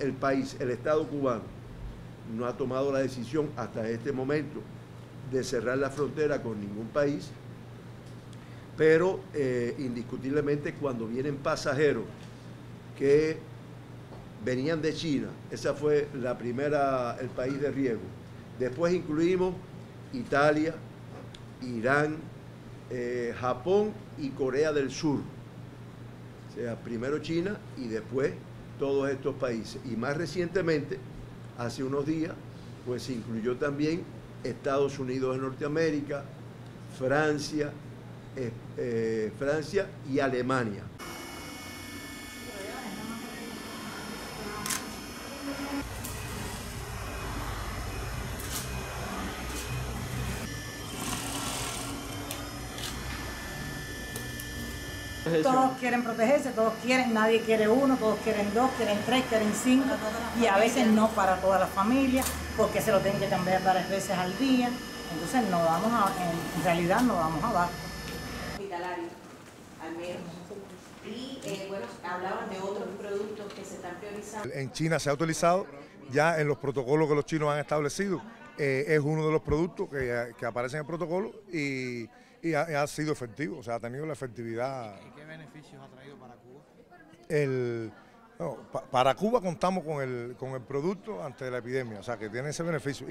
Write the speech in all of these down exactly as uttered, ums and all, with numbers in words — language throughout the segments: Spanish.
el país, el Estado cubano, no ha tomado la decisión hasta este momento de cerrar la frontera con ningún país, pero eh, indiscutiblemente cuando vienen pasajeros que venían de China, esa fue la primera, el país de riesgo. Después incluimos Italia, Irán, eh, Japón y Corea del Sur. O sea, primero China y después todos estos países. Y más recientemente, hace unos días, pues se incluyó también Estados Unidos de Norteamérica, Francia, eh, eh, Francia y Alemania. Todos quieren protegerse, todos quieren, nadie quiere uno, todos quieren dos, quieren tres, quieren cinco, y a veces no para toda la familia, porque se lo tienen que cambiar varias veces al día. Entonces no vamos a, en realidad no vamos a dar. Hospitalario, al menos. Y eh, bueno, hablaban de otros productos que se están priorizando. En China se ha utilizado ya en los protocolos que los chinos han establecido. Eh, es uno de los productos que, que aparecen en el protocolo y, y ha, ha sido efectivo, o sea, ha tenido la efectividad. ¿Y qué beneficios ha traído para Cuba? El, no, pa, para Cuba contamos con el, con el producto ante la epidemia, o sea, que tiene ese beneficio.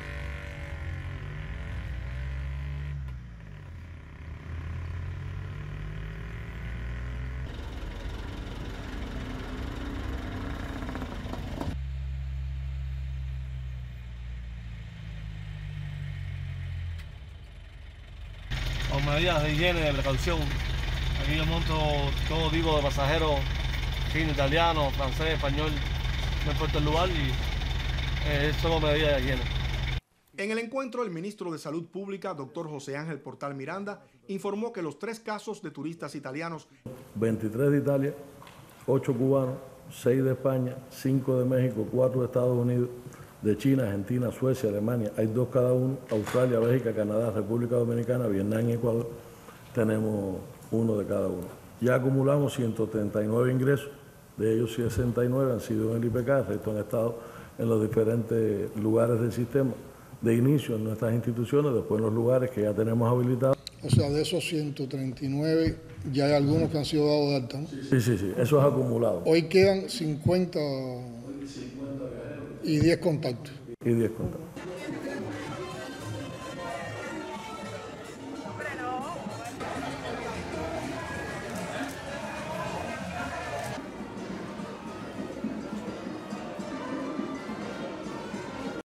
Con medidas de higiene, de precaución. Aquí yo monto todo tipo de pasajeros, chino, italiano, francés, español, no importa el lugar, y eh, es solo medidas de higiene. En el encuentro, el ministro de Salud Pública, doctor José Ángel Portal Miranda, informó que los tres casos de turistas italianos, veintitrés de Italia, ocho cubanos, seis de España, cinco de México, cuatro de Estados Unidos, de China, Argentina, Suecia, Alemania, hay dos cada uno, Australia, Bélgica, Canadá, República Dominicana, Vietnam y Ecuador, tenemos uno de cada uno. Ya acumulamos ciento treinta y nueve ingresos, de ellos sesenta y nueve han sido en el I P K, el resto han estado en los diferentes lugares del sistema, de inicio en nuestras instituciones, después en los lugares que ya tenemos habilitados. O sea, de esos ciento treinta y nueve ya hay algunos que han sido dados de alta, ¿no? Sí, sí, sí, eso es acumulado. Hoy quedan cincuenta y diez contactos. Y diez contactos.